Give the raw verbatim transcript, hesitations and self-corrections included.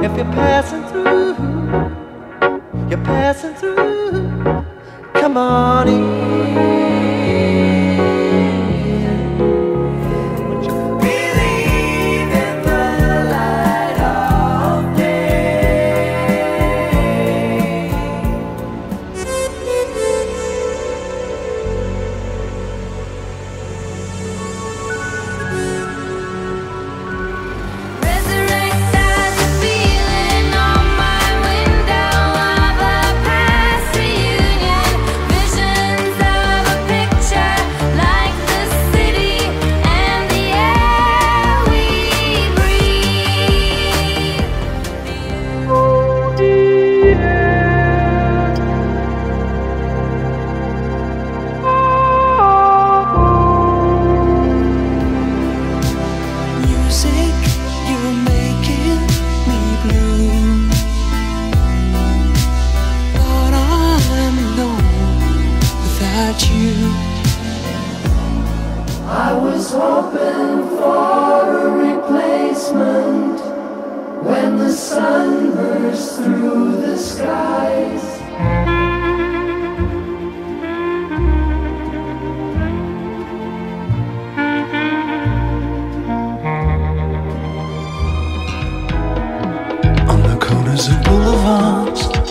if you're passing through, you're passing through, come on in. I was hoping for a replacement when the sun burst through the skies. On the corners of boulevards,